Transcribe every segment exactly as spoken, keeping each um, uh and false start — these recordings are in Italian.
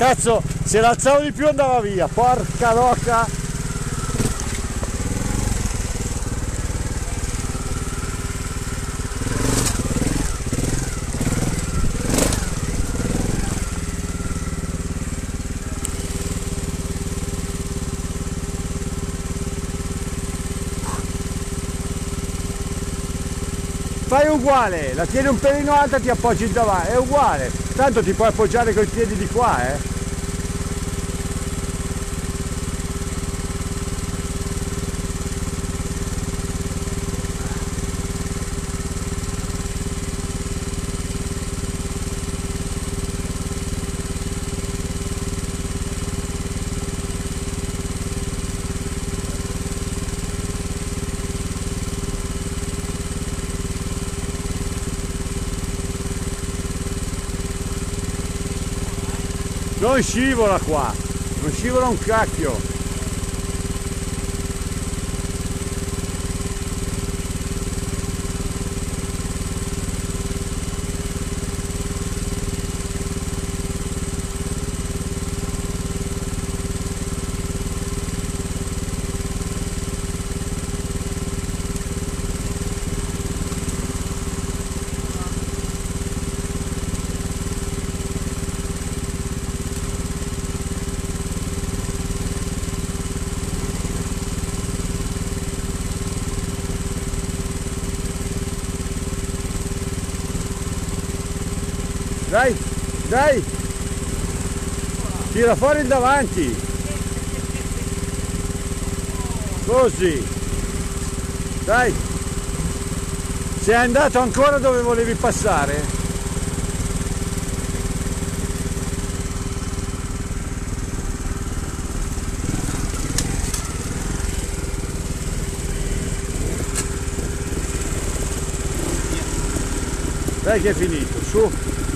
Cazzo, se l'alzavo di più andava via, porca rocca. Fai uguale, la tieni un pelino alta e ti appoggi davanti, è uguale, tanto ti puoi appoggiare coi piedi di qua, eh. Non scivola qua, non scivola un cacchio. Dai, dai, tira fuori il davanti, così, dai, sei andato ancora dove volevi passare? Dai che è finito, su.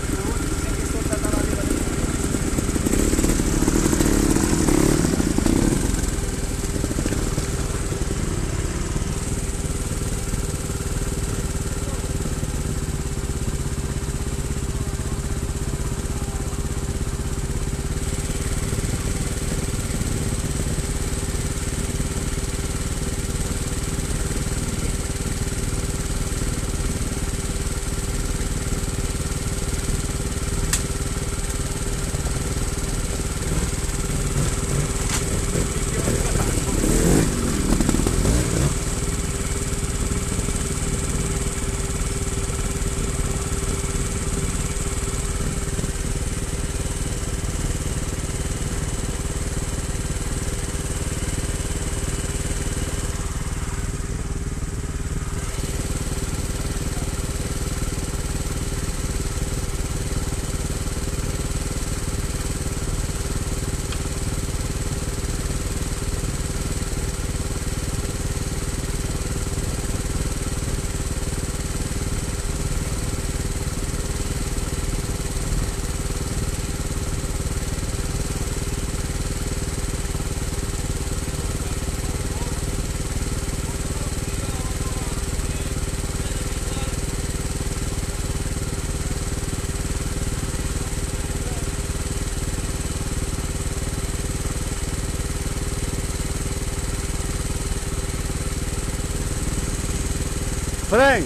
Frank!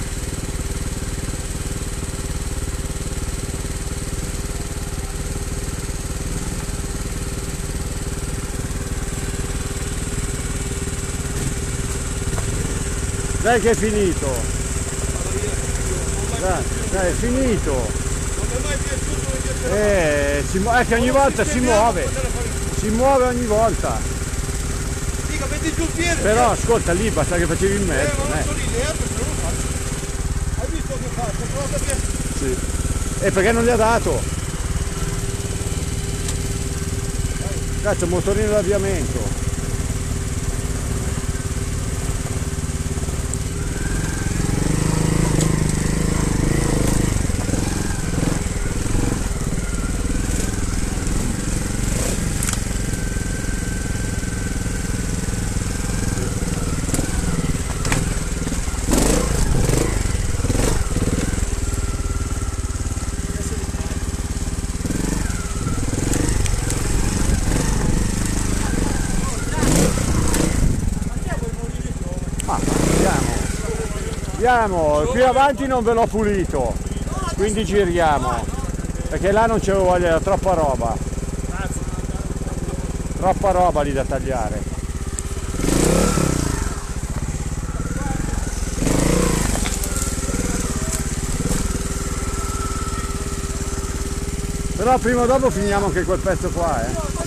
Dai che è finito! Dai, dai, è finito! Non mi è mai piaciuto vedere. Eh, si mu- è che ogni volta si muove! Si muove ogni volta! Dica, metti giù il piede! Però ascolta, lì basta che facevi in mezzo, Eh, ma non eh. sono lì dentro, se non lo faccio. Hai visto che faccio? Ho provato a piede. Sì. E perché non gli ha dato? Cazzo, motorino d'avviamento. Andiamo, qui avanti non ve l'ho pulito, quindi giriamo, perché là non c'avevo voglia, era troppa roba, troppa roba lì da tagliare. Però prima o dopo finiamo anche quel pezzo qua, eh.